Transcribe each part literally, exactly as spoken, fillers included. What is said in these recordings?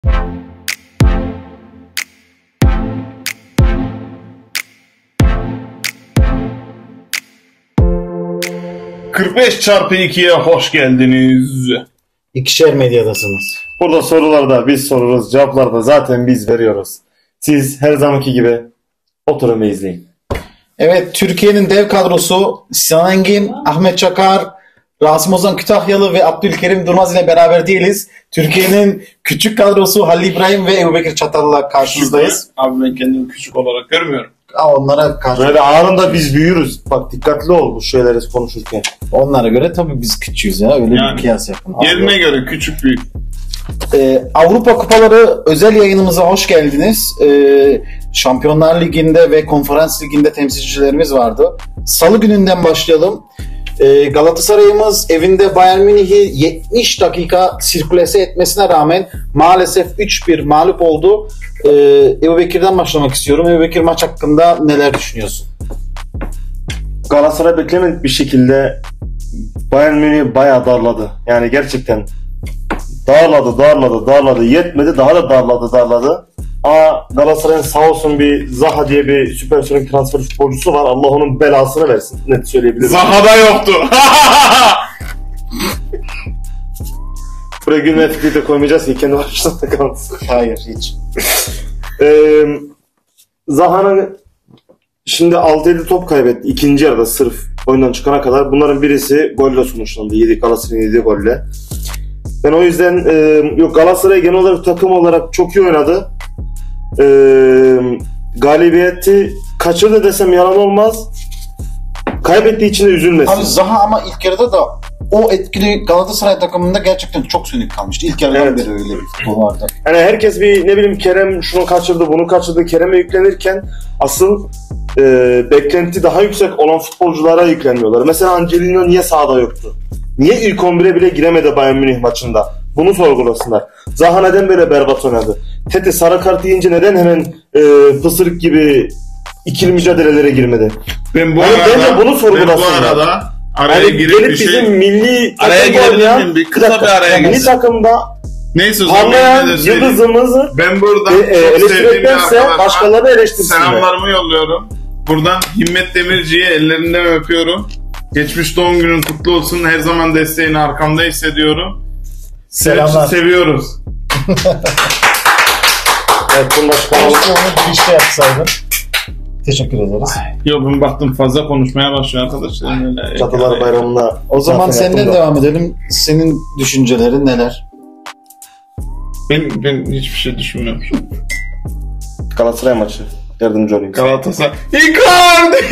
kırk beş çarpı ikiye hoş geldiniz. İkişer medyadasınız. Burada sorularda biz soruruz, cevapları da zaten biz veriyoruz. Siz her zamanki gibi oturun ve izleyin. Evet, Türkiye'nin dev kadrosu Sinan Engin, Ahmet Çakar, Rasim Ozan Kütahyalı ve Abdülkerim Durmaz ile beraber değiliz. Türkiye'nin küçük kadrosu Halil İbrahim ve Ebubekir Çatal'la karşınızdayız. Abi ben kendimi küçük olarak görmüyorum. Aa, onlara karşı... Böyle anında biz büyürüz. Bak dikkatli ol bu şeyleri konuşurken. Onlara göre tabii biz küçüğüz ya. Öyle yani, bir kıyas yapın. Yerine göre küçük büyük. Ee, Avrupa Kupaları özel yayınımıza hoş geldiniz. Ee, Şampiyonlar Ligi'nde ve Konferans Ligi'nde temsilcilerimiz vardı. Salı gününden başlayalım. Ee, Galatasaray'ımız evinde Bayern Münih'i yetmiş dakika sirkülese etmesine rağmen maalesef üç bir mağlup oldu. Ee, Ebubekir'den başlamak istiyorum. Ebubekir, maç hakkında neler düşünüyorsun? Galatasaray beklemedik bir şekilde Bayern Münih'i bayağı darladı. Yani gerçekten darladı, darladı, darladı. Yetmedi, daha da darladı, darladı. Ama Galatasaray'ın sağ olsun bir Zaha diye bir süpersonik transfer futbolcusu var. Allah onun belasını versin. Net söyleyebilirim. Zaha'da yoktu. Buraya gün ve fikri de koymayacağız ki kendi başına da kalsın. Hayır, hiç. Ee, Zaha'nın şimdi altı yedi top kaybetti. İkinci yarıda sırf oyundan çıkana kadar. Bunların birisi golle sonuçlandı. yedi Galatasaray'ın yedi golle. Ben o yüzden e, yok Galatasaray genel olarak takım olarak çok iyi oynadı. E, galibiyeti kaçırdı desem yalan olmaz. Kaybettiği için de üzülmesin. Abi Zaha ama ilk yarıda da o etkili Galatasaray takımında gerçekten çok sönük kalmıştı. İlk yarıdan evet. beri öyle bir futbol vardı. Yani herkes bir ne bileyim Kerem şunu kaçırdı, bunu kaçırdı. Kerem'e yüklenirken asıl e, beklenti daha yüksek olan futbolculara yükleniyorlar. Mesela Angelino niye sahada yoktu? Niye ilk on bire bile giremedi Bayern Münih maçında? Bunu sorgulasınlar. Zaha neden böyle berbat oynadı? Tete sarı kart yiyince neden hemen e, pısırık gibi ikili mücadelelere girmedi? Ben bu yani arada, bunu sorgulasınlar. Ben bu arada araya yani girip bir bizim şey... milli araya girebilirim bir kısa bir araya milli girsin. takımda neyse, parlayan yıldızımızı ben burada e, e, eleştireceklerse başkalarını eleştirsinler. Selamlarımı yolluyorum. Buradan Himmet Demirci'ye ellerinden öpüyorum. Geçmiş doğum günün kutlu olsun. Her zaman desteğini arkamda hissediyorum. Selamlar. Seviyoruz. Evet, bunu Keşke onu girişte yapsaydın. Teşekkür ederiz. Yok, ben baktım fazla konuşmaya başlıyor arkadaşlar. Çatılar Bayramı'nda. O zaman senden devam edelim. Senin düşüncelerin neler? Ben, ben hiçbir şey düşünmüyorum. Galatasaray maçı. Yardımcı olayım. Galatasaray. Icardi!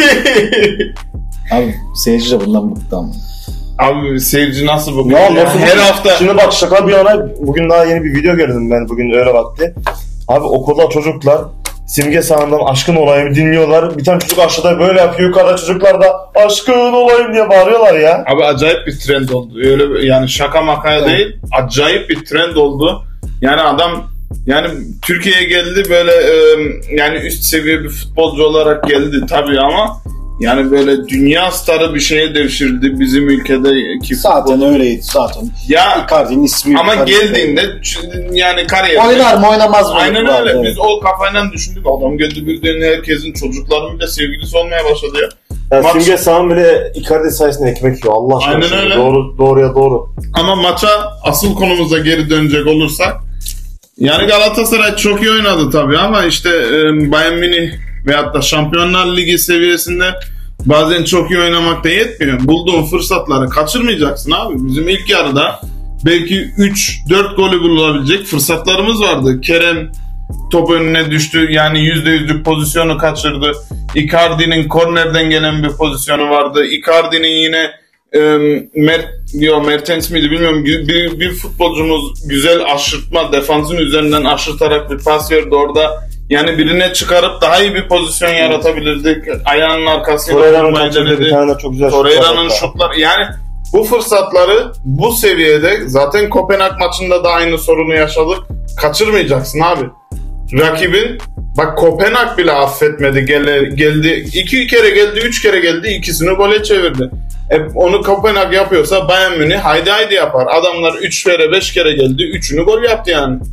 Abi seyirci de bundan bıktı ama. Abi seyirci nasıl bakıyor? Ya, Ya, nasıl her bu? hafta. Şimdi bak şaka bir yana bugün daha yeni bir video gördüm ben bugün öyle vakti. Abi okulda çocuklar Simge Sağı'ndan aşkın olayım dinliyorlar. Bir tane çocuk aşağıda böyle yapıyor. Yukarıda çocuklar da aşkın olayım diye bağırıyorlar ya. Abi acayip bir trend oldu. Öyle yani şaka makaya değil. Acayip bir trend oldu. Yani adam yani Türkiye'ye geldi böyle e, yani üst seviye bir futbolcu olarak geldi tabii ama yani böyle dünya starı bir şeye devşirdi bizim ülkedeki. Zaten öyleydi zaten. Ya Icardi'nin ismi. ama geldiğinde yani kariyer. Oynar mı oynamaz mı? Aynen öyle. Evet. Biz o kafayla düşündük. Adam geldi birden herkesin çocuklarının bile sevgilisi olmaya başladı ya. Ya Maç... Simge Sağ'ın bile Icardi sayesinde ekmek yiyor. Allah aşkına. Aynen öyle. Doğru, doğruya doğru. Ama maça asıl konumuza geri dönecek olursak yani Galatasaray çok iyi oynadı tabii ama işte e, Bayern Münih veyahut da Şampiyonlar Ligi seviyesinde bazen çok iyi oynamak da yetmiyor. Bulduğun fırsatları kaçırmayacaksın abi. Bizim ilk yarıda belki üç dört golü bulabilecek fırsatlarımız vardı. Kerem top önüne düştü. Yani yüzde yüzlük pozisyonu kaçırdı. Icardi'nin kornerden gelen bir pozisyonu vardı. Icardi'nin yine e, Mert, yo, Mertens miydi bilmiyorum. Bir, bir futbolcumuz güzel aşırtma, defansın üzerinden aşırtarak bir pas verdi orada. Yani birine çıkarıp daha iyi bir pozisyon yaratabilirdik. Ayağının arkasıyla Torreira'nın çok güzel Torreira'nın şutları. Yani bu fırsatları bu seviyede zaten Kopenhag maçında da aynı sorunu yaşadık. Kaçırmayacaksın abi. Rakibin bak Kopenhag bile affetmedi. Gel, geldi iki kere geldi, üç kere geldi, ikisini gole çevirdi. E, onu Kopenhag yapıyorsa Bayern Münih haydi haydi yapar. Adamlar üç kere beş kere geldi, üçünü gol yaptı yani.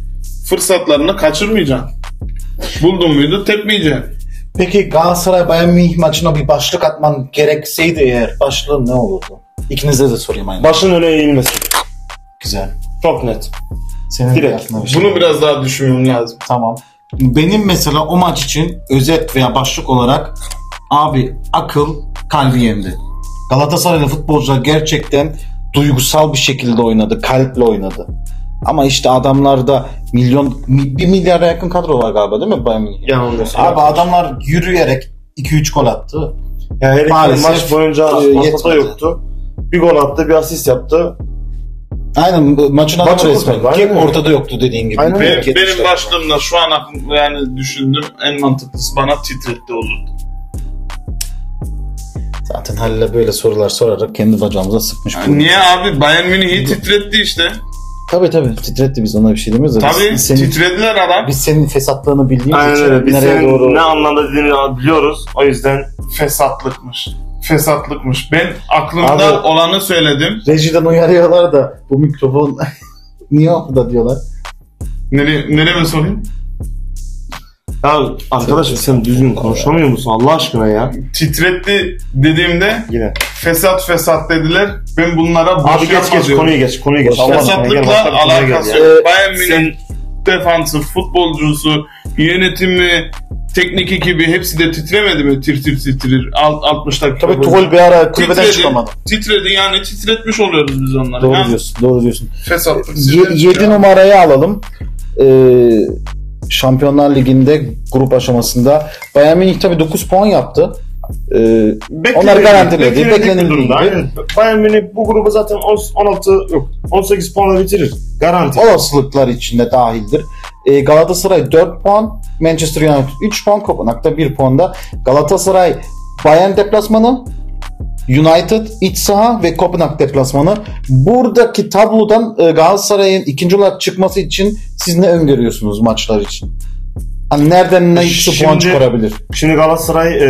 fırsatlarını kaçırmayacaksın. Buldun muydu tepmeyeceksin. Peki Galatasaray Bayern Münih maçına bir başlık atman gerekseydi eğer başlığın ne olurdu? İkinize de sorayım aynı. Başın öne eğilmesi. Güzel. Çok net. Senin Direkt. aklına bir şey Bunu var. biraz daha düşünmem lazım. Tamam. Benim mesela o maç için özet veya başlık olarak abi akıl kalbi yendi. Galatasaraylı futbolcular gerçekten duygusal bir şekilde oynadı. Kalple oynadı. Ama işte adamlarda milyon, bir milyara yakın kadro var galiba değil mi Bayern Münih? Yanılmıyorsun. Abi adamlar yürüyerek iki üç gol attı. Yani her iki Maalesef, maç boyunca e, ortada yetmedi. yoktu. Bir gol attı, bir asist yaptı. Aynen bu maçın adamı Maçı resmen. kurtardı, Ki aynen öyle. ortada yoktu dediğin gibi. Aynen Benim, öyle. benim başlığımda şu an aklım, yani düşündüm en mantıklısı bana titretti olurdu. Zaten Halil'e böyle sorular sorarak kendi bacağımıza sıkmış. Yani niye abi? Bayern Münih'i titretti işte. Tabii tabii titretti, biz ona bir şey demiyoruz da. Tabii biz, senin, titrediler adam. biz senin fesatlığını bildiğimiz Aynen için öyle. Biz nereye senin doğru... ne anlamda dediğini biliyoruz. O yüzden Fesatlıkmış. Fesatlıkmış. Ben aklımda Abi- olanı söyledim. Rejiden uyarıyorlar da bu mikrofon niye orada diyorlar. Nereye, nereye mi sorayım? ya arkadaşım sen düzgün konuşamıyor musun Allah aşkına ya? Titretti dediğimde Yine. fesat fesat dediler. Ben bunlara boş Abi geç yapma geç diyorum. konuyu geç konuyu geç. Allah aşkına gel, Fesatlıkla başka bir konuya gel alakası ya. yok. Ee, Bayern Münih sen- defansı, futbolcusu, yönetimi, teknik ekibi hepsi de titremedi mi? Tir tir titrir. Alt, altmış dakika. Tabii boyunca. Tuchel bir ara kulübeden Titredi, çıkamadı. Titredi yani titretmiş oluyoruz biz onları. Doğru Yani diyorsun, doğru diyorsun. fesatlık sizden yedi çıkıyor. numarayı alalım. Ee, Şampiyonlar Ligi'nde grup aşamasında Bayern Münih tabii dokuz puan yaptı. Ee, Beklenildi- Onlar garantiledi, beklenildik beklenildiği bir durumda, gibi. aynen. Bayern Münih bu grubu zaten on altı yok on sekiz puanla bitirir. Garanti. olasılıklar içinde dahildir. Ee, Galatasaray dört puan, Manchester United üç puan, Kopenhag'da bir puanda. Galatasaray Bayern deplasmanı, United iç saha ve Kopenhag deplasmanı. Buradaki tablodan e, Galatasaray'ın ikinci olarak çıkması için siz ne öngörüyorsunuz maçlar için? Hani nereden ne Şimdi- puan çıkarabilir? Şimdi Galatasaray e,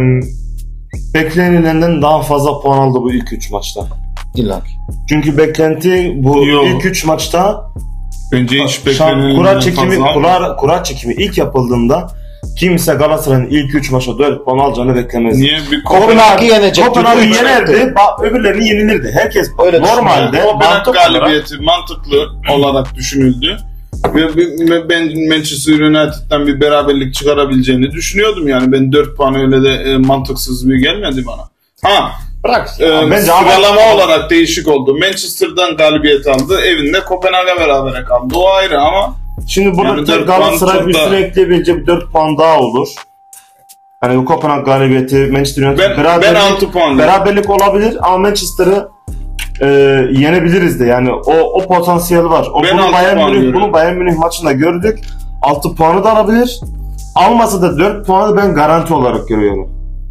beklenilenden daha fazla puan aldı bu ilk üç maçta. İlla ki. Çünkü beklenti bu Yok. ilk üç maçta Bence hiç şan- beklenildiğinden kura çekimi fazla. kura, kura çekimi ilk yapıldığında kimse Galatasaray'ın ilk üç maçta dört puan alacağını beklemez. Niye? Bir Kopenhag'ı yenecek. Kopenhag'ı Türkiye yenerdi, ba- öbürlerini yenilirdi. Herkes Öyle normalde Kopenhag mantık olarak galibiyeti mantıklı olarak düşünüldü. Ve ve ben Manchester United'dan bir beraberlik çıkarabileceğini düşünüyordum yani. Ben dört puan öyle de e, mantıksız bir gelmedi bana. Ha, bırak. e, Bence sıralama ama- olarak değişik oldu. Manchester'dan galibiyet aldı. Evinde Kopenhag'a berabere kaldı. O ayrı ama Şimdi burada Yani tek dört puan Galatasaray çok üstüne da- ekleyebileceği bir dört puan daha olur. Hani bu Kopenhag galibiyeti Manchester United ben, ben beraberlik, altı puan. beraberlik olabilir ama Manchester'ı e, yenebiliriz de yani o o potansiyel var. O, Ben bunu altı Bayern puan Münih görüyorum. bunu Bayern Münih maçında gördük. altı puanı da alabilir. Almasa da dört puanı ben garanti olarak görüyorum.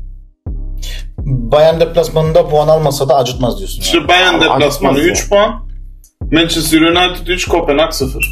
Bayern deplasmanında puan almasa da acıtmaz diyorsun. Yani. İşte Bayern Acıtmaz deplasmanı ya. üç puan. Manchester United üç, Kopenhag sıfır.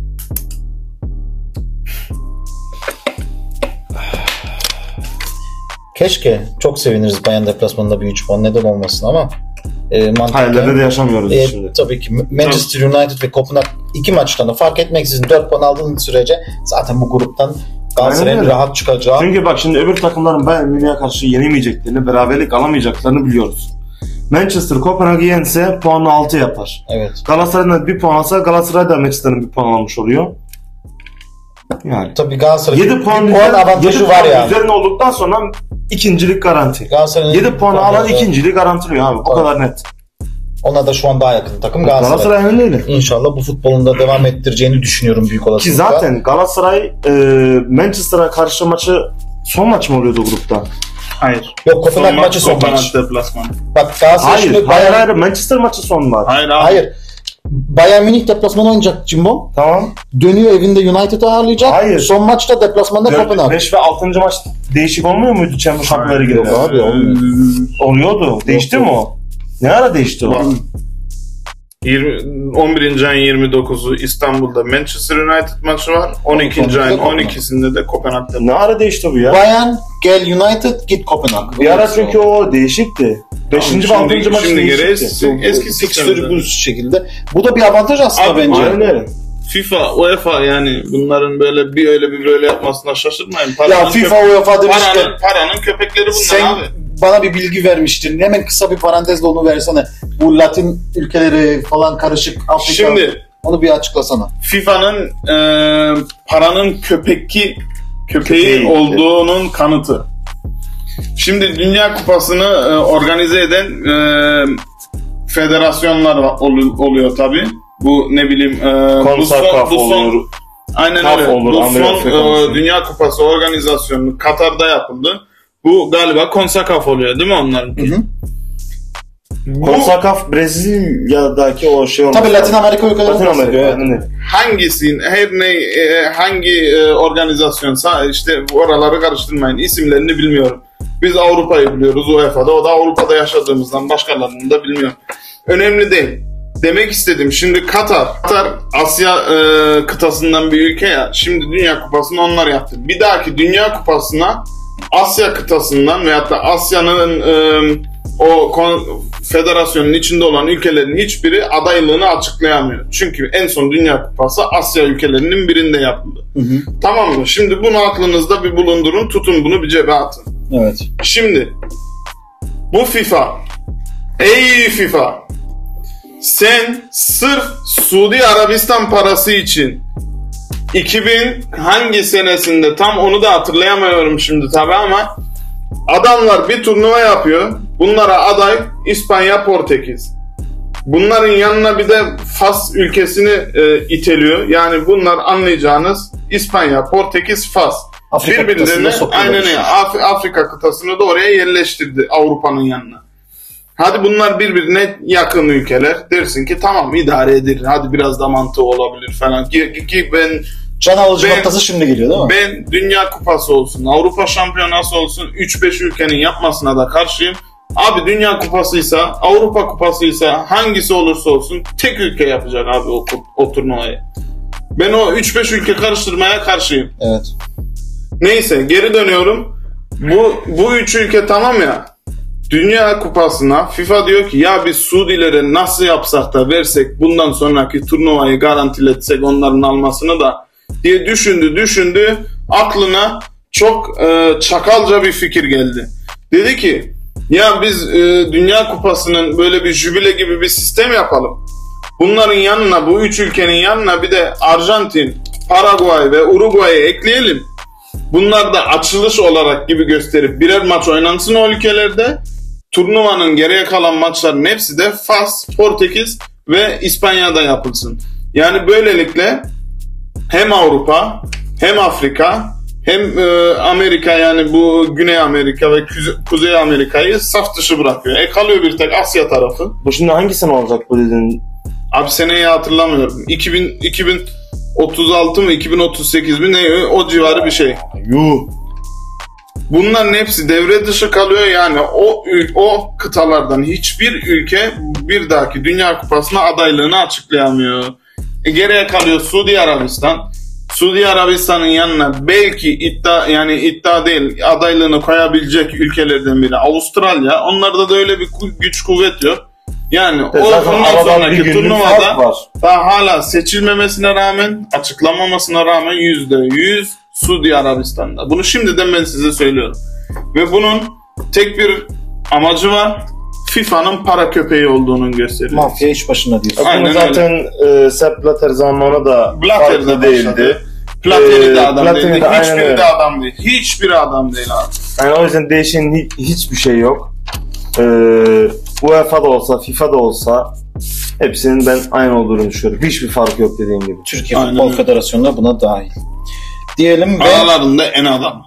Keşke çok seviniriz Bayern deplasmanında bir üç puan, neden olmasın ama e, mantıken, Hayallerde de yaşamıyoruz e, şimdi. tabii ki Manchester United ve Kopenhag iki maçtan da fark etmeksizin dört puan aldığın sürece zaten bu gruptan Galatasaray'ın Aynen öyle. rahat çıkacağı. Çünkü bak şimdi öbür takımların Bayern Münih'e karşı yenemeyeceklerini, beraberlik alamayacaklarını biliyoruz. Manchester Kopenhag'ı yense puanı altı yapar. Evet. Galatasaray'dan bir puan alsa Galatasaray da Manchester'ın bir puan almış oluyor. Yani Tabii Galatasaray'ın yedi bir puan, puan avantajı yedi var puan yani. üzerine olduktan sonra ikincilik garanti. Galatasaray'ın yedi puan alan avantajı- ikinciliği garantiliyor abi. Bu Tabii. kadar net. Ona da şu an daha yakın takım Galatasaray. Galatasaray öyle. İnşallah bu futbolunda devam ettireceğini düşünüyorum büyük Ki olasılıkla. zaten Galatasaray e, Manchester'a karşı maçı son maç mı oluyordu grupta? Hayır. Yok, Kopenhag Son maçı son Kopenhag maç. deplasmanı. Bak Galatasaray Hayır, şimdi hayır, Bayern, hayır. Manchester maçı son var. Hayır abi. hayır. Bayern Münih deplasmanı oynayacak Jimbo. Tamam. Dönüyor evinde United'ı ağırlayacak. Hayır. Son maçta deplasmanda Kopenhag. beş ve altıncı maç değişik olmuyor muydu Champions Cup'lara Yok gidiyor? abi, olmuyor. Oluyordu. Değişti Yok, mi o? Ne ara değişti o? Var. yirmi on birinci ayın yirmi dokuzu İstanbul'da Manchester United maçı var. on ikinci ayın on ikisinde de Kopenhag'da. Ne ara değişti bu ya? Bayern, gel United, git Kopenhag. Bir ara çünkü o değişikti. beşinci ve Şimdi- altıncı maç şimdi göre değişikti. eski, eski Fikstürü sistemde. bu şekilde. Bu da bir avantaj aslında Abi, bence. Aynen öyle. FIFA, UEFA yani bunların böyle bir öyle bir böyle yapmasına şaşırmayın. Paranın ya FIFA, köpe- UEFA demişken paranın, paranın köpekleri bunlar sen abi. Bana bir bilgi vermiştin. Hemen kısa bir parantezle onu versene. Bu Latin ülkeleri falan karışık Afrika. Şimdi onu bir açıklasana. FIFA'nın e, paranın köpeki köpeği Köpeği. olduğunun kanıtı. Şimdi Dünya Kupası'nı e, organize eden e, federasyonlar ol, oluyor tabi. Bu ne bileyim e, bu son, bu son aynen öyle. Olur, bu son e, Dünya Kupası organizasyonu Katar'da yapıldı. Bu galiba CONCACAF oluyor değil mi onların? Hı hı. CONCACAF Brezilya'daki o şey olmuş. Tabii Latin Amerika ülkeleri. Latin Amerika. Yani. Hangisinin her ne hangi organizasyonsa işte oraları karıştırmayın. İsimlerini bilmiyorum. Biz Avrupa'yı biliyoruz, UEFA'da. O da Avrupa'da yaşadığımızdan başkalarını da bilmiyorum. Önemli değil. Demek istedim. Şimdi Katar, Katar Asya e, kıtasından bir ülke ya. Şimdi Dünya Kupası'nı onlar yaptı. Bir dahaki Dünya Kupası'na Asya kıtasından veyahut da Asya'nın e, o kon, federasyonun içinde olan ülkelerin hiçbiri adaylığını açıklayamıyor. Çünkü en son Dünya Kupası Asya ülkelerinin birinde yapıldı. Hı hı. Tamam mı? Şimdi bunu aklınızda bir bulundurun. Tutun bunu bir cebe atın. Evet. Şimdi bu FIFA, ey FIFA, sen sırf Suudi Arabistan parası için iki bin hangi senesinde tam onu da hatırlayamıyorum şimdi tabi ama adamlar bir turnuva yapıyor. Bunlara aday İspanya, Portekiz. Bunların yanına bir de Fas ülkesini e, iteliyor. Yani bunlar anlayacağınız İspanya, Portekiz, Fas. Afrika birbirlerine aynen öyle. Af- Afrika kıtasını da oraya yerleştirdi Avrupa'nın yanına. Hadi bunlar birbirine yakın ülkeler. Dersin ki tamam idare edilir. Hadi biraz da mantığı olabilir falan. Ki, ki ben can alıcı noktası şimdi geliyor değil mi? Ben Dünya Kupası olsun, Avrupa Şampiyonası olsun üç beş ülkenin yapmasına da karşıyım. Abi Dünya Kupasıysa, Avrupa Kupasıysa hangisi olursa olsun tek ülke yapacak abi o, o turnuvayı. Ben o üç beş ülke karıştırmaya karşıyım. Evet. Neyse geri dönüyorum. Bu bu üç ülke tamam ya. Dünya Kupası'na FIFA diyor ki ya biz Suudilere nasıl yapsak da versek bundan sonraki turnuvayı garantiletsek onların almasını da diye düşündü düşündü aklına çok e, çakalca bir fikir geldi. Dedi ki ya biz e, Dünya Kupası'nın böyle bir jübile gibi bir sistem yapalım. Bunların yanına bu üç ülkenin yanına bir de Arjantin, Paraguay ve Uruguay'ı ekleyelim. Bunlar da açılış olarak gibi gösterip birer maç oynansın o ülkelerde. Turnuvanın geriye kalan maçların hepsi de Fas, Portekiz ve İspanya'da yapılsın. Yani böylelikle hem Avrupa hem Afrika hem e, Amerika yani bu Güney Amerika ve Kuze- Kuzey Amerika'yı saf dışı bırakıyor. E kalıyor bir tek Asya tarafı. Bu şimdi hangi sene olacak bu dediğin? Abi seneyi hatırlamıyorum. iki bin, iki bin otuz altı mı iki bin otuz sekiz mi ne o civarı bir şey. Yuh. Bunların hepsi devre dışı kalıyor yani o o kıtalardan hiçbir ülke bir dahaki Dünya Kupası'na adaylığını açıklayamıyor. E, geriye kalıyor Suudi Arabistan. Suudi Arabistan'ın yanına belki iddia yani iddia değil adaylığını koyabilecek ülkelerden biri Avustralya. Onlarda da öyle bir güç kuvvet yok. Yani o ondan sonraki turnuvada daha hala seçilmemesine rağmen açıklanmamasına rağmen yüzde yüz Suudi Arabistan'da. Bunu şimdiden ben size söylüyorum. Ve bunun tek bir amacı var. FIFA'nın para köpeği olduğunun gösteriyor. Mafya iş başında diyorsun. Aynen zaten e, Sepp Blatter zamanı da Blatter de değildi. Platini de adam Platini değildi. de Hiçbiri aynen de adam değil. Hiçbiri adam değil abi. Yani o yüzden değişen hi- hiçbir şey yok. Ee, UEFA'da olsa, FIFA'da olsa hepsinin ben aynı olduğunu düşünüyorum. Hiçbir fark yok dediğim gibi. Türkiye Aynen Futbol öyle. Federasyonu da buna dahil. Diyelim ve Aralarında en adam.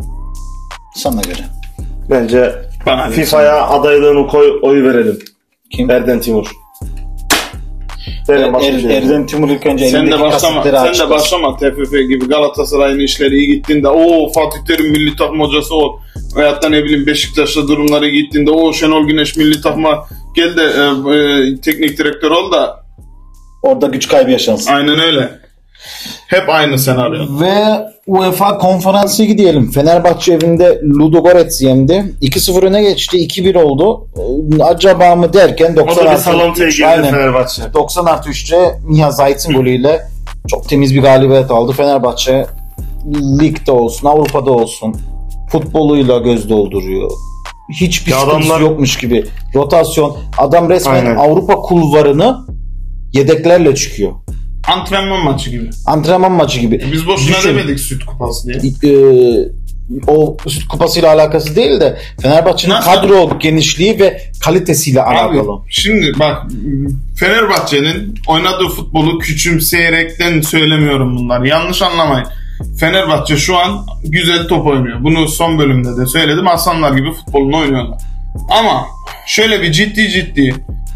sana göre. Bence Bana FIFA'ya adaylığını koy, oy verelim. Kim? Erden Timur. Er, Benim başka er, şey yok. Erden Timur ilk önce Sen de elindeki başlama, kasıtları sen de açıklasın. başlama T F F gibi Galatasaray'ın işleri iyi gittiğinde o Fatih Terim milli takım hocası ol. Veyahut da ne bileyim Beşiktaş'ta durumları iyi gittiğinde o Şenol Güneş milli takıma gel de e, e, teknik direktör ol da Orada güç kaybı yaşansın. aynen öyle. Hep aynı senaryo. Ve UEFA Konferans Ligi diyelim. Fenerbahçe evinde Ludogorets yendi. iki sıfır öne geçti. iki bir oldu. Acaba mı derken O doksan da bir artı salontuya üç, girdi aynen. Fenerbahçe. doksan artı üçte Miha Zayt'in golüyle Çok temiz bir galibiyet aldı. Fenerbahçe ligde olsun, Avrupa'da olsun futboluyla göz dolduruyor. Hiçbir Ya sıkıntısı adamlar- yokmuş gibi. Rotasyon. Adam resmen Aynen. Avrupa kulvarını yedeklerle çıkıyor. Antrenman maçı gibi. Antrenman maçı gibi. Biz boşuna Düşün. demedik süt kupası diye. Ee, o süt kupasıyla alakası değil de Fenerbahçe'nin Nasıl? kadro genişliği ve kalitesiyle Abi alakalı. şimdi bak Fenerbahçe'nin oynadığı futbolu küçümseyerekten söylemiyorum bunları. Yanlış anlamayın. Fenerbahçe şu an güzel top oynuyor. Bunu son bölümde de söyledim. Aslanlar gibi futbolunu oynuyorlar. Ama şöyle bir ciddi ciddi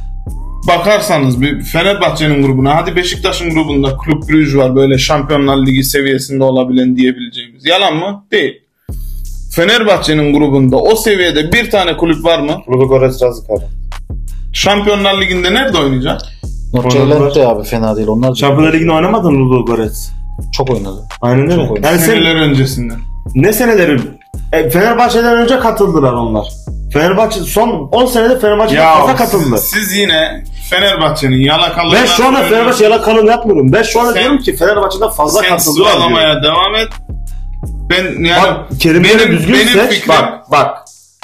bakarsanız bir Fenerbahçe'nin grubuna, hadi Beşiktaş'ın grubunda Kulüp Brugge var, böyle Şampiyonlar Ligi seviyesinde olabilen diyebileceğimiz. Yalan mı? Değil. Fenerbahçe'nin grubunda o seviyede bir tane kulüp var mı? Ludogorets Razıkar. Şampiyonlar Ligi'nde nerede oynayacak? Nordsjælland de abi fena değil. Onlar da Şampiyonlar Ligi'nde oynamadın mı Ludogorets? çok oynadı. Aynen öyle. Çok oynadı. Yani sen Seneler öncesinden. ne seneleri? E, Fenerbahçe'den önce katıldılar onlar. Fenerbahçe son on senede Fenerbahçe'den fazla katıldı. siz, siz yine Fenerbahçe'nin yalakalığına... Ben şu anda Fenerbahçe yalakalığını yapmıyorum. Ben şu anda Sen- diyorum ki Fenerbahçe'den fazla Sen katıldılar diyorum. sıralamaya devam et. Ben yani Bak kelimeleri benim, düzgün benim seç. fikrim... Bak bak.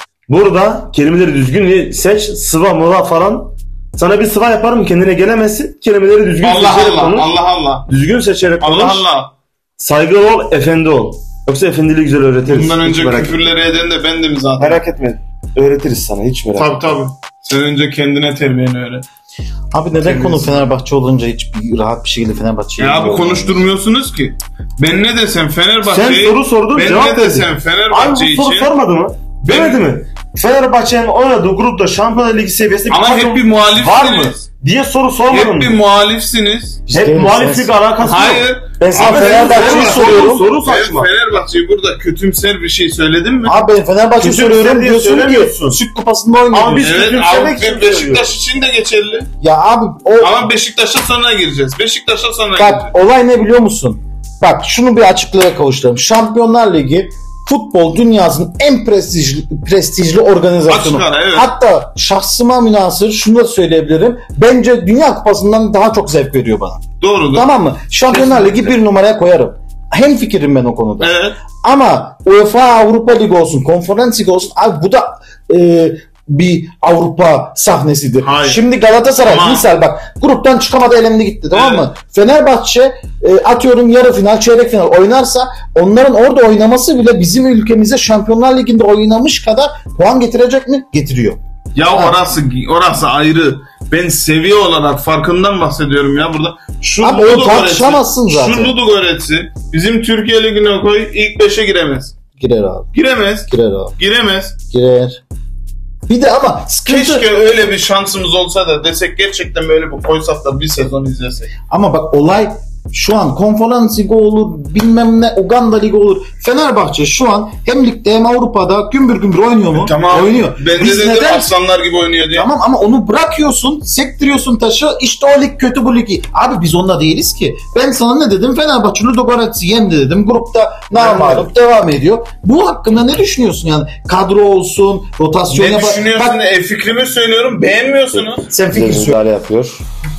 Burada kelimeleri düzgün seç. Sıva mola falan. Sana bir sıva yaparım, kendine gelemezsin. Kelimeleri düzgün Allah seçerek Allah, konuş. Allah Allah. Düzgün seçerek konuş. Allah Allah. Saygılı ol, efendi ol. Yoksa efendiliği güzel öğretiriz. Bundan Hiç önce merak küfürleri eden de bendim zaten. etme. Merak etme. Öğretiriz sana, hiç merak Tabii etme. tabii. Sen önce kendine terbiyeni öğret. Abi neden Temiz. konu Fenerbahçe olunca hiç bir rahat bir şekilde Fenerbahçe'ye Ya abi gidiyor? konuşturmuyorsunuz ki. Ben ne desem Sen Fenerbahçe'yi... soru sordun, Ben cevap ne verdin. desem Abi Fenerbahçe bu soru için... sormadı mı? Ben- Demedi mi? Fenerbahçe'nin oynadığı grupta Şampiyonlar Ligi seviyesinde bir Ama kadro hep bir var mı? muhalifsiniz. Diye soru sormadın Hep mı? bir muhalifsiniz. Biz Hep değiliz, muhaliflik sen- alakası yok. Hayır. Ben sana Abi Fenerbahçe'yi senin soruyorum. Soru Ben saçma. Fenerbahçe'yi burada kötümser bir şey söyledim mi? Abi ben Fenerbahçe'yi Kötü soruyorum diye diyorsun ki söylemiyorsun. süt kupasında oynuyor. Ama biz- diyorsun. Evet kötümsemek abi için Beşiktaş için de geçerli. Ya abi o Ama Beşiktaş'a sonra gireceğiz. Beşiktaş'a sonra bak gireceğiz. olay ne biliyor musun? Bak şunu bir açıklığa kavuşturalım. Şampiyonlar Ligi futbol dünyasının en prestijli, prestijli organizasyonu. Açık ara, evet. Hatta şahsıma münhasır şunu da söyleyebilirim. Bence Dünya Kupası'ndan daha çok zevk veriyor bana. Doğrudur. Tamam mı? Şampiyonlar Ligi bir numaraya koyarım. Hem fikrim ben o konuda. Evet. Ama UEFA Avrupa Ligi olsun, Konferans Ligi olsun, abi bu da e, bir Avrupa sahnesidir. Hayır. Şimdi Galatasaray Ama- misal bak gruptan çıkamadı, elendi gitti, tamam Evet. mı? Fenerbahçe e, atıyorum yarı final, çeyrek final oynarsa onların orada oynaması bile bizim ülkemize Şampiyonlar Ligi'nde oynamış kadar puan getirecek mi? Getiriyor. Ya Ha. orası orası ayrı. Ben seviye olarak farkından bahsediyorum ya burada. Şu Abi onu Ludogorets'i- tartışamazsın zaten. Şu Ludogorets'i bizim Türkiye Ligi'ne koy, ilk beşe giremez. Girer abi. Giremez. Girer abi. Giremez. Girer. Bir de ama sıkıntı... Keşke öyle bir şansımız olsa da desek gerçekten böyle bir koysak da bir sezon izlesek. Ama bak olay şu an Konferans Ligi olur, bilmem ne Uganda Ligi olur. Fenerbahçe şu an hem ligde hem Avrupa'da gümbür gümbür oynuyor mu? Tamam. Oynuyor. Ben de Biz dedim neden? aslanlar gibi oynuyor diye. Tamam ama onu bırakıyorsun, sektiriyorsun taşı. İşte o lig kötü, bu ligi. Abi biz onda değiliz ki. Ben sana ne dedim? Fenerbahçe Ludogorets'i yendi dedim. Grupta namağlup devam ediyor. Bu hakkında ne düşünüyorsun yani? Kadro olsun, rotasyona Ne bak. düşünüyorsun? Bak, E, fikrimi söylüyorum. Beğenmiyorsunuz. sen fikir Güzel söyle. müdahale yapıyor.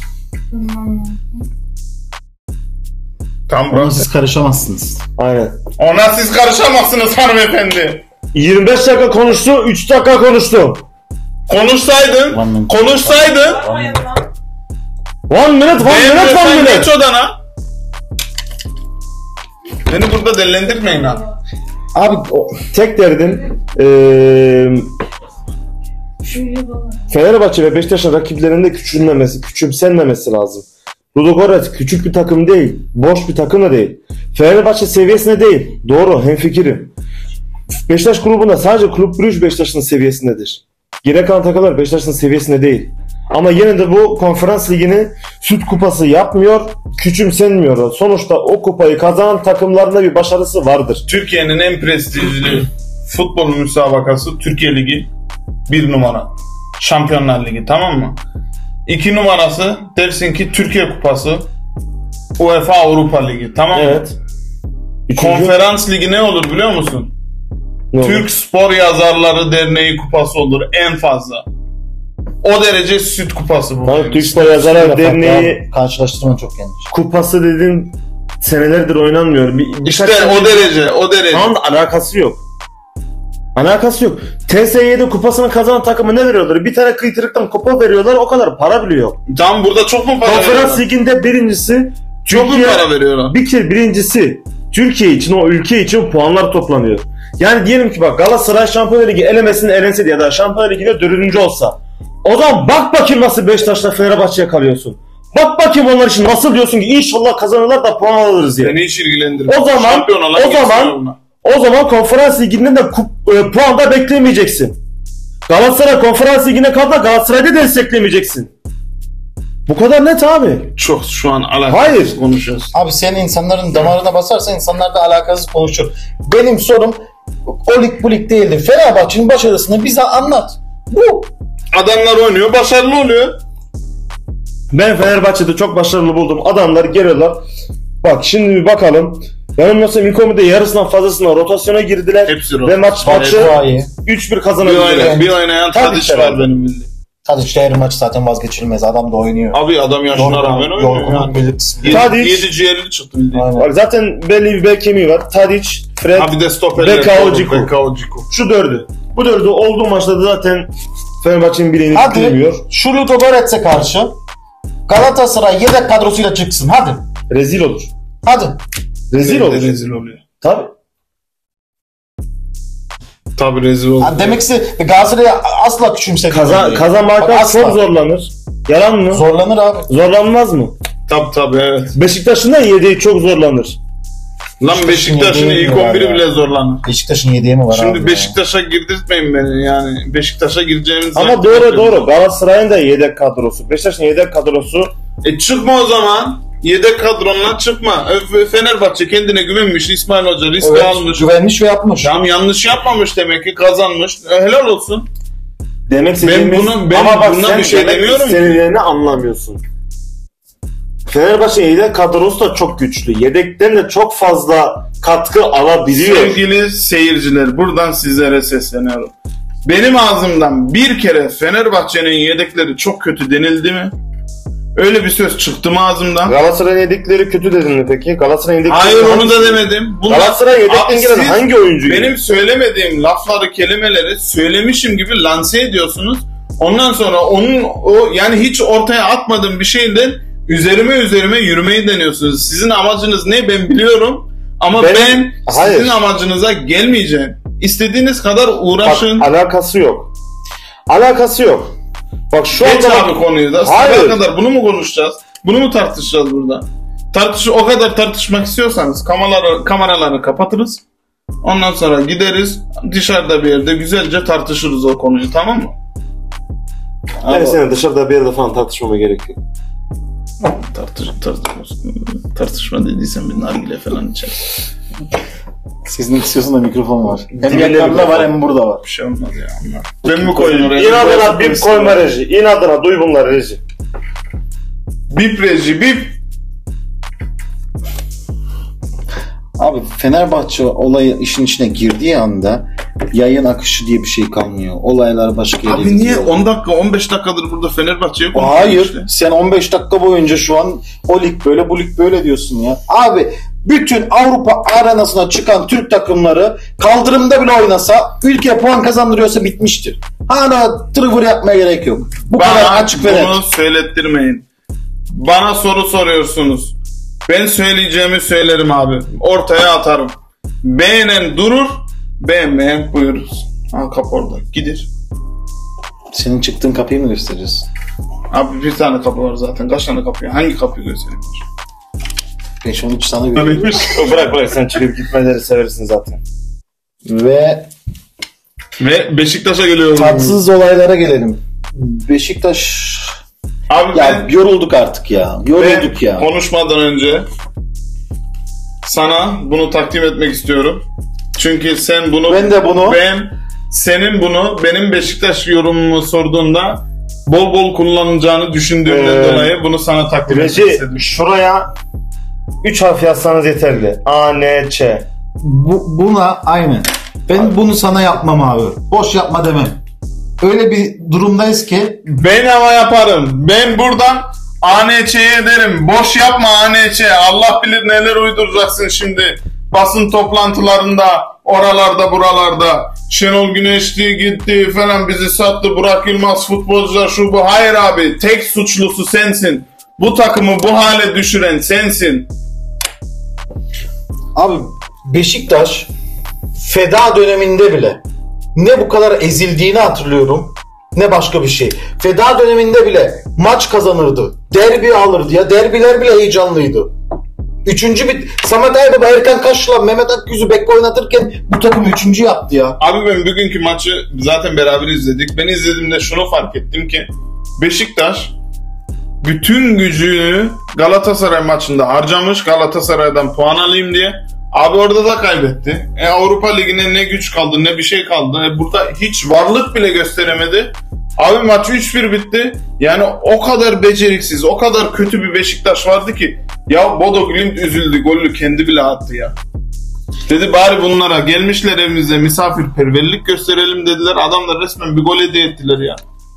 Tamam Ona bırak. siz karışamazsınız. Aynen. Ona siz karışamazsınız hanımefendi. yirmi beş dakika konuştu, üç dakika konuştu. Konuşsaydın, Anladım. konuşsaydın, One minute, one minute, one beğenmiyorsan minute. geç odana. Beni burada dellendirmeyin abi. Abi o, Tek derdim eee Fenerbahçe ve Beşiktaş'ın rakiplerinde küçülmemesi, küçümsenmemesi lazım. Ludogorets küçük bir takım değil, boş bir takım da değil. Fenerbahçe seviyesinde değil. Doğru, hemfikirim. Beşiktaş grubunda sadece Kulüp Brugge Beşiktaş'ın seviyesindedir. Geri kalan takımlar Beşiktaş'ın seviyesinde değil. Ama yine de bu konferans ligini süt kupası yapmıyor, küçümsenmiyor. Sonuçta o kupayı kazanan takımlarında bir başarısı vardır. Türkiye'nin en prestijli futbol müsabakası Türkiye Ligi bir numara. Şampiyonlar Ligi, tamam mı? İki numarası dersin ki Türkiye Kupası, UEFA Avrupa Ligi, tamam mı? Evet. Üçüncü, Konferans Ligi ne olur biliyor musun? ne olur? Türk Spor Yazarları Derneği kupası olur en fazla. O derece süt kupası bu. Tamam, Türk Spor Yazarlar Bak Derneği ya, karşılaştırma çok yanlış. kupası dedin, senelerdir oynanmıyor. Bir, İşte o derece, o derece. Tamam da alakası yok. Alakası yok. T S Y'de kupasını kazanan takımı ne veriyorlar? Bir tane kıytırıktan kupa veriyorlar, o kadar para bile yok. Tam burada çok mu para Konferans veriyorlar? liginde birincisi Çok mu Türkiye, para veriyorlar? bir kere birincisi Türkiye için, o ülke için puanlar toplanıyor. Yani diyelim ki bak Galatasaray Şampiyonlar Ligi elemesinde elenseydi ya da Şampiyonlar Ligi'nde dördüncü olsa, o zaman bak bakayım nasıl Beşiktaş'la Fenerbahçe'ye kalıyorsun. Bak bakayım onlar için nasıl diyorsun ki inşallah kazanırlar da puan alırız diye. Beni hiç ilgilendirmiyor. O zaman Şampiyon olan o zaman ona. o zaman konferans liginden de kup- e, puan da beklemeyeceksin. Galatasaray konferans ligine kaldı da Galatasaray'da desteklemeyeceksin. Bu kadar net abi. Çok şu an alakasız Hayır. konuşuyoruz. Abi sen insanların damarına basarsan insanlar da alakasız konuşur. Benim sorum o lig bu lig değildir. Fenerbahçe'nin başarısını bize anlat. Bu. Adamlar oynuyor, başarılı oluyor. Ben Fenerbahçe'de çok başarılı buldum. Adamlar geliyorlar. Bak şimdi bir bakalım. Yanılmıyorsam Mikomi'de yarısından fazlasına rotasyona girdiler. Hepsi Ve rotasyon. maç maçı Batshuayi. üç bir Bir, kazanabildiler. oynayan, bir oynayan Tabii Tadiç ki var abi. benim bildiğim. Tadiç her maç zaten vazgeçilmez. Adam da oynuyor. Abi adam yaşına rağmen oynuyor. Yorgunluk Yani. belirtisi. Yedi, Tadiç. yedi ciğerli çıktı bildiğin. Aynen. Bak zaten belli bir bel kemiği var. Tadic, Fred, Abi de stoperler. Bekao, Ciku. Bekao, Ciku. şu dördü. Bu dördü olduğu maçta da zaten Fenerbahçe'nin bileğini Hadi tutmuyor. şu Ludo Goretz'e karşı Galatasaray yedek kadrosuyla çıksın. Hadi. Rezil olur. Hadi. Rezil olur. Rezil oluyor. Tabii. Tabii rezil oluyor. Ha, demek ki Galatasaray'ı asla küçümsemiyorum. Kaza, diye. kazanmaktan Bak, asla. çok zorlanır. Yalan mı? Zorlanır abi. Zorlanmaz mı? Tabii tabii evet. Beşiktaş'ın da yedeği çok zorlanır. Lan Beşiktaş'ın yedeği ilk mi on var biri ya? bile zorlanır. Beşiktaş'ın yediği mi var abi? Şimdi ya? Beşiktaş'a girdirtmeyin beni yani. Beşiktaş'a gireceğimiz Ama zaman- doğru doğru. Galatasaray'ın da yedek kadrosu. Beşiktaş'ın yedek kadrosu. E çıkma o zaman. Yedek kadronla çıkma. Ö- Fenerbahçe kendine güvenmiş. İsmail Hoca risk Evet, almış. güvenmiş ve yapmış. Tam yanlış yapmamış demek ki, kazanmış. E, helal olsun. Demek istediğimiz... bunu- ben Ama bak buna sen bir şey demek demiyorum ki. istediklerini anlamıyorsun. Fenerbahçe'nin yedek kadrosu da çok güçlü. Yedekten de çok fazla katkı alabiliyor. Sevgili seyirciler, buradan sizlere sesleniyorum. Benim ağzımdan bir kere Fenerbahçe'nin yedekleri çok kötü denildi mi? Öyle bir söz çıktı mı ağzımdan? Galatasaray'ın yedekleri kötü dedin mi peki? Galatasaray'ın yedekleri... Hayır, onu hangisi? da demedim. Bunlar- Galatasaray yedekten Abi giren siz hangi oyuncu? Benim söylemediğim lafları, kelimeleri söylemişim gibi lanse ediyorsunuz. Ondan sonra onun o yani hiç ortaya atmadığım bir şeyden üzerime üzerime yürümeyi deniyorsunuz. Sizin amacınız ne ben biliyorum. Ama Benim- ben Hayır. sizin amacınıza gelmeyeceğim. İstediğiniz kadar uğraşın. Bak, alakası yok. Alakası yok. Bak şu Geç anda... abi konuyu da. Hayır. Sabaha kadar bunu mu konuşacağız? Bunu mu tartışacağız burada? Tartış o kadar tartışmak istiyorsanız kameraları, kameraları kapatırız. Ondan sonra gideriz dışarıda bir yerde güzelce tartışırız o konuyu, tamam mı? Yani senin dışarıda bir yerde falan tartışmama gerek yok. Tartış, tartışma, tartışma dediysen bir nargile falan içer. Siz ne istiyorsun da mikrofon var. Hem Dibinde yakında mikrofon. var hem burada var. Bir şey olmaz ya. Onlar. Ben mi koyayım oraya? İnadına bip koyma reji. İnadına duy bunları reji. Bip reji bip. Abi Fenerbahçe olayı işin içine girdiği anda yayın akışı diye bir şey kalmıyor. Olaylar başka yere Abi niye gidiyor. on dakika on beş dakikadır burada Fenerbahçe'ye konuşuyoruz Hayır. işte. Sen on beş dakika boyunca şu an o lig böyle bu lig böyle diyorsun ya. Abi bütün Avrupa arenasına çıkan Türk takımları kaldırımda bile oynasa ülke puan kazandırıyorsa bitmiştir. Hala tırvır yapmaya gerek yok. Bu kadar Bana açık ve net. bunu söylettirmeyin. Bana soru soruyorsunuz. Ben söyleyeceğimi söylerim abi. Ortaya atarım. Beğenen durur, beğenmeyen buyurur. Ha, kapı orada. Gidir. Senin çıktığın kapıyı mı göstereceğiz? Abi bir tane kapı var zaten. Kaç tane kapı? Hangi kapıyı göstereyim? beş on üç sana veriyorum. Bırak bırak sen çıkıp gitmeleri seversin zaten. Ve Ve Beşiktaş'a geliyorum. tatsız olaylara gelelim. Beşiktaş Abi ya ben, yorulduk artık ya. ben Yorulduk ya. konuşmadan önce sana bunu takdim etmek istiyorum. Çünkü sen bunu Ben de bunu- ben senin bunu benim Beşiktaş yorumumu sorduğunda bol bol kullanacağını düşündüğümden Ee, dolayı bunu sana takdim etmek Reji istedim. şuraya üç harf yazsanız yeterli. A, N, Ç. Bu, buna aynen. Ben bunu sana yapmam abi. Boş yapma demem. Öyle bir durumdayız ki Ben ama yaparım. Ben buradan A N Ç'ye derim boş yapma A N Ç. Allah bilir neler uyduracaksın şimdi. Basın toplantılarında, oralarda buralarda. Şenol Güneşli gitti falan, bizi sattı. Burak Yılmaz futbolcular şu bu. Hayır abi, tek suçlusu sensin. Bu takımı bu hale düşüren sensin. Abi Beşiktaş feda döneminde bile ne bu kadar ezildiğini hatırlıyorum ne başka bir şey. Feda döneminde bile maç kazanırdı. Derbi alırdı ya. Derbiler bile heyecanlıydı. Üçüncü bir Samet Aybaba, Erkan Kaş'la Mehmet Akgüz'ü bek oynatırken bu takım üçüncü yaptı ya. Abi ben bugünkü maçı zaten beraber izledik. Ben izlediğimde şunu fark ettim ki Beşiktaş bütün gücünü Galatasaray maçında harcamış, Galatasaray'dan puan alayım diye. Abi orada da kaybetti. E, Avrupa Ligi'ne ne güç kaldı ne bir şey kaldı. E, burada hiç varlık bile gösteremedi. Abi maç üç bir bitti. Yani o kadar beceriksiz, o kadar kötü bir Beşiktaş vardı ki. Ya Bodo Glimt üzüldü, golü kendi bile attı ya. Dedi bari bunlara gelmişler evimize misafirperverlik gösterelim dediler. Adamlar resmen bir gol hediye ettiler ya.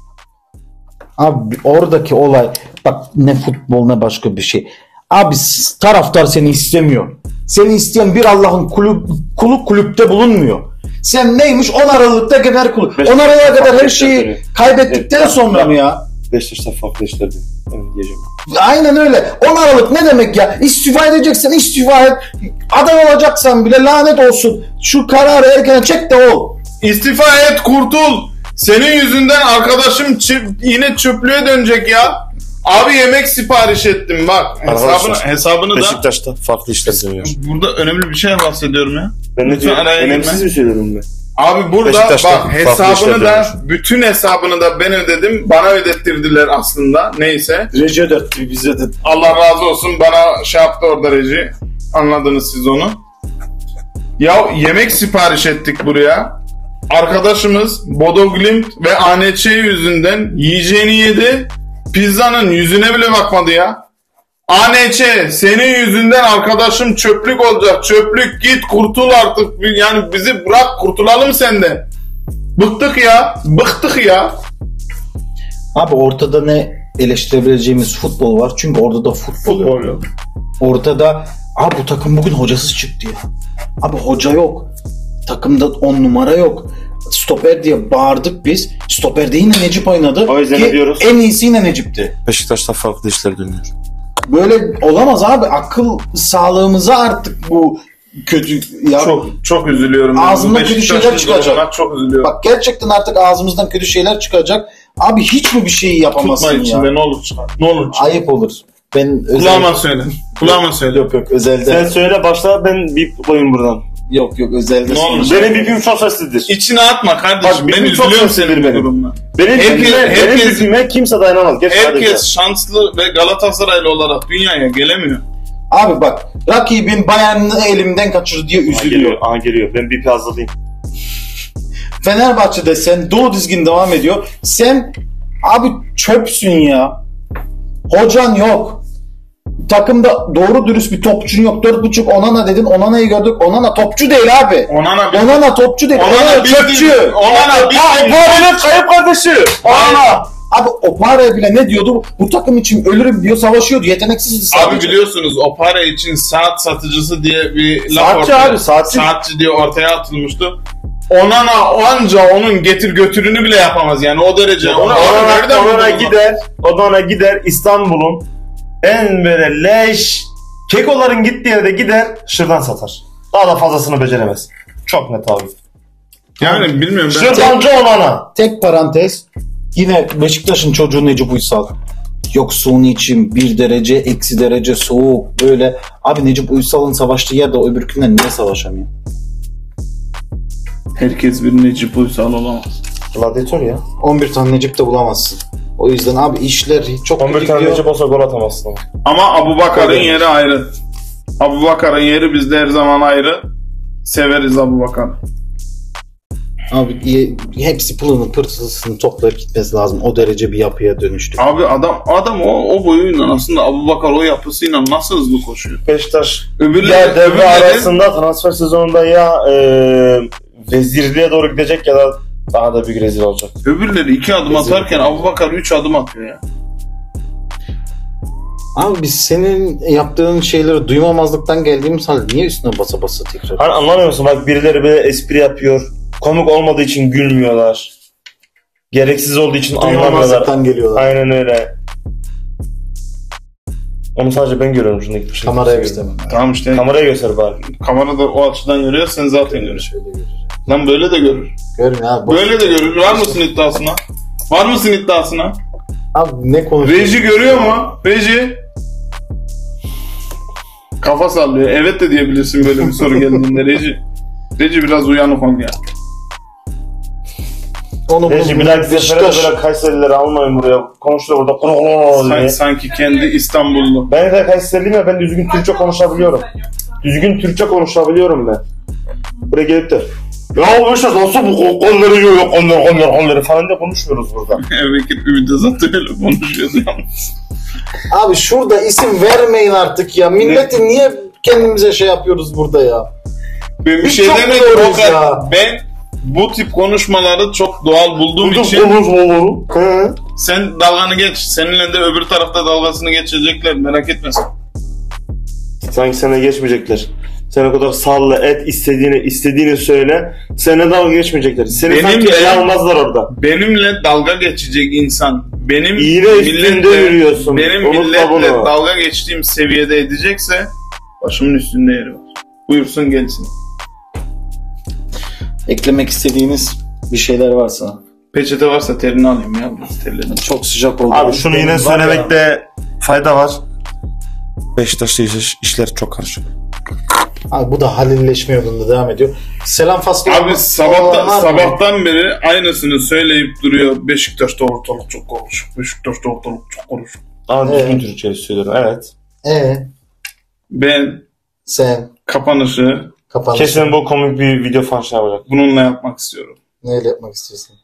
Abi oradaki olay bak, ne futbol ne başka bir şey. Abi taraftar seni istemiyor. Seni isteyen bir Allah'ın kulüp, kulu kulüpte bulunmuyor. Sen neymiş on Aralık'ta Genel Kurulu. on Aralık'a kadar her şeyi kaybettikten sonra mı ya? Beşiktaş'ta farklı işler değil. Evet, diyeceğim. Aynen öyle. on Aralık ne demek ya? İstifa edeceksen istifa et. Aday olacaksan bile lanet olsun. Şu kararı erken çek de ol. İstifa et, kurtul. Senin yüzünden arkadaşım çip, yine çöplüğe dönecek ya. Abi yemek sipariş ettim bak. Hesabını, hesabını da. Beşiktaş'ta farklı işler dönüyor. Burada önemli bir şey bahsediyorum ya. Ben ne diyorum? Önemsiz bir şey dedim ben. Abi burada bak hesabını da, bütün hesabını da ben ödedim. Bana ödettirdiler aslında. Neyse. Reji ödetti, bize ödetti. Allah razı olsun, bana şey yaptı orada reji. Anladınız siz onu. Ya yemek sipariş ettik buraya. Arkadaşımız Bodo Glimt ve A N Ç yüzünden yiyeceğini yedi. Pizzanın yüzüne bile bakmadı ya. A N Ç senin yüzünden arkadaşım çöplük olacak. Çöplük, git kurtul artık. Yani bizi bırak, kurtulalım senden. Bıktık ya. Bıktık ya. Abi ortada ne eleştirebileceğimiz futbol var. Çünkü orada da futbol, Futbol yok. Ortada abi bu takım bugün hocasız çıktı ya. Abi hoca yok. Takımda on numara yok. Stoper diye bağırdık biz. Stoper'de yine Necip oynadı. O yüzden ki diyoruz. En iyisi yine Necip'ti. Beşiktaş'ta farklı işler dönüyor. Böyle olamaz abi. Akıl sağlığımıza artık bu kötü ya. Çok çok üzülüyorum. Ağzımdan kötü şeyler çıkacak. Çok üzülüyorum. Bak gerçekten artık ağzımızdan kötü şeyler çıkacak. Abi hiç mi bir şey yapamazsın Tutma ya? içinde ne olur çıkar. Ne olur çıkar. Ayıp olur. Ben özel... Kulağıma söyle. Kulağıma söyle. Yok yok özelde. Sen söyle başla, ben bip koyayım buradan. Yok yok özelde. Ne olur. Benim bipim çok seslidir. İçine atma kardeşim. Bak, ben bizim çok üzülüyorum seslidir senin benim. durumuna. Benim Herkes- bipime, benim herkes- bipime kimse dayanamaz. Geç Herkes şanslı ve Galatasaraylı olarak dünyaya gelemiyor. Abi bak rakibin Bayern'i elimden kaçırdı diye Aha üzülüyor. geliyor, aha geliyor. Ben bipi hazırlayayım. Fenerbahçe'de sen dolu dizgin devam ediyor. Sen abi çöpsün ya. Hocan yok. Takımda doğru dürüst bir topçun yok. Dört buçuk Onana dedin. Onana'yı gördük. Onana topçu değil abi. Onana bir... Onana topçu değil. Onana Onana bildiğin- çöpçü. Onana bir... Benim kayıp kardeşi. Onana. Abi Opare bile ne diyordu? Bu takım için ölürüm diyor, savaşıyordu. Yeteneksizdi sadece. Abi biliyorsunuz Opare için saat satıcısı diye bir laf Saatçi ortaya, abi, saatçi. saatçi diye ortaya atılmıştı. Onana anca onun getir götürünü bile yapamaz yani o derece. Ona, Onana, nereden Onana buldun onu? gider, Onana gider İstanbul'un en böyle leş kekoların gittiği yerde gider şırdan satar. Daha da fazlasını beceremez. Çok net abi. Yani bilmiyorum ben. Şırdancı Onana. Tek parantez. Yine Beşiktaş'ın çocuğu Necip Uysal. Yok suni için bir derece, eksi derece soğuk böyle. Abi Necip Uysal'ın savaştığı yerde o öbürkünden niye savaşamıyor? Herkes bir Necip Uysal olamaz. Gladyatör ya. on bir tane Necip de bulamazsın. O yüzden abi işler çok on bir kötü tane gidiyor. Necip olsa gol atamazsın. Ama Abubakar'ın Öyle. yeri ayrı. Abubakar'ın yeri bizde her zaman ayrı. Severiz Abubakar'ı. Abi iyi- hepsi pılını pırtısını toplayıp gitmesi lazım. O derece bir yapıya dönüştü. Abi adam adam o, o boyuyla aslında Abubakar o yapısıyla nasıl hızlı koşuyor? Beşiktaş Öbürleri, ya devre öbürleri- arasında transfer sezonunda ya e, vezirliğe doğru gidecek ya da daha da büyük rezil olacak. öbürleri iki adım atarken Abubakar üç adım atıyor ya. Abi biz senin yaptığın şeyleri duymamazlıktan geldiğimiz halde niye üstüne basa basa tekrar? Hani anlamıyor musun? Bak birileri böyle espri yapıyor. Komik olmadığı için gülmüyorlar. Gereksiz olduğu için anlamıyorlar. Duymamazlıktan geliyorlar. Aynen öyle. Onu sadece ben görüyorum şundaki bir şey. Kameraya göstermem. Tamam işte. Kameraya göster bari. Kamera da o açıdan görüyor, sen zaten görüyorsun. Şöyle görürüz. Lan böyle de görür. Görün abi. boş- Böyle de görür. Var mısın iddiasına? Var mısın iddiasına? Abi ne konuşuyorsun? Reji görüyor mu? Reji. Kafa sallıyor. Evet de diyebilirsin böyle bir soru geldiğinde Reji. Reji biraz uyanık ol ya. Onu Reji bunu bir dahaki sefere Beşiktaş. böyle Kayserileri almayın buraya. Konuşuyor burada. Kuru kuru Sanki, diye. sanki kendi İstanbullu. Ben de Kayseriliyim ya, ben düzgün Türkçe konuşabiliyorum. Düzgün Türkçe konuşabiliyorum ben. Buraya gelip de ya Beşiktaş nasıl bu kolları yiyor, kolları kolları kolları falan diye konuşmuyoruz burada. Bekir Ümit de zaten öyle konuşuyordu yalnız. Abi şurada isim vermeyin artık ya. Milleti niye kendimize şey yapıyoruz burada ya? Ben bir Biz şey çok demedim biliyoruz o kadar. ya. Ben bu tip konuşmaları çok doğal bulduğum Bütün için konuşmaları. He. sen dalganı geç. Seninle de öbür tarafta dalgasını geçecekler. Merak etme sen. Sanki sana geçmeyecekler. Sen o kadar salla et, istediğini istediğini söyle. Seninle dalga geçmeyecekler. Seni Benim sanki de- ele almazlar orada. Benimle dalga geçecek insan, benim İğne üstünde milletle- yürüyorsun. benim Unutma milletle bunu. dalga geçtiğim seviyede edecekse başımın üstünde yeri var. Buyursun gelsin. Eklemek istediğiniz bir şeyler varsa. Peçete varsa terini alayım ya. Biraz terledim. Çok sıcak oldu. Abi şunu yine Var ya. söylemekte fayda var. Beşiktaş'ta iş, işler çok karışık. Abi bu da halilleşme yolunda devam ediyor. Selam faslı. Abi sabahtan, sabahtan beri aynısını söyleyip duruyor. Beşiktaş'ta ortalık çok konuşuk. Beşiktaş'ta ortalık çok konuşuk. Ama Evet. düzgün Türkçe söylüyorum, evet. Ee, Ben sen kapanışı kapanış. Kesin bu komik bir video falan şey yapacak. bununla yapmak istiyorum. Neyle yapmak istiyorsun?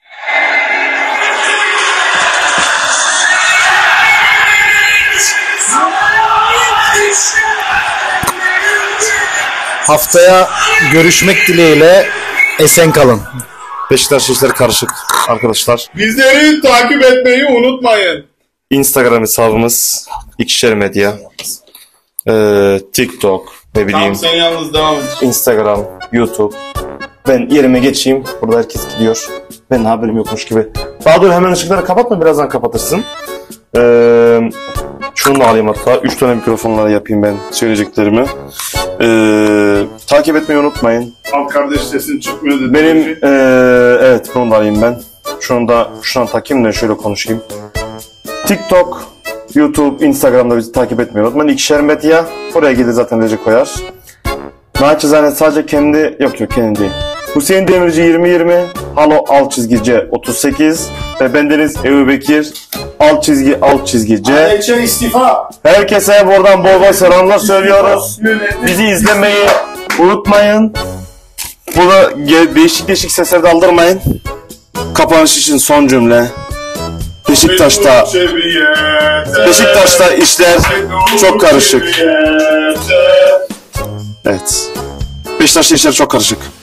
Haftaya görüşmek dileğiyle esen kalın. Beşiktaş işleri karışık arkadaşlar. Bizleri takip etmeyi unutmayın. Instagram hesabımız İkişer Medya. Ee, TikTok, ne bileyim, Tamam sen yalnız devam et. Instagram, YouTube. Ben yerime geçeyim. Burada herkes gidiyor. Benim haberim yokmuş gibi. Daha doğrusu hemen ışıkları kapatma, birazdan kapatırsın. Ee, şunu da alayım hatta. Üç tane mikrofonla yapayım ben söyleyeceklerimi. Ee, takip etmeyi unutmayın. Al kardeş sesin çıkmıyor dedi. Benim ee, evet bunu da alayım ben. Şunu da şuradan takayım da şöyle konuşayım. TikTok, YouTube, Instagram'da bizi takip etmeyi unutmayın. İkişer Medya. Oraya gelir zaten Recep koyar. Naçizane sadece kendi, yok yok kendi değil. Hüseyin Demirci yirmi yirmi, Halo alt çizgi C otuz sekiz ve bendeniz Ebu Bekir alt çizgi alt çizgi C. Ayça istifa. Herkese buradan bol bol selamlar söylüyoruz. Bizi izlemeyi unutmayın. Burada ge- değişik değişik sesler de aldırmayın. Kapanış için son cümle. Beşiktaş'ta Beşiktaş'ta işler çok karışık. Evet. Beşiktaş'ta işler çok karışık.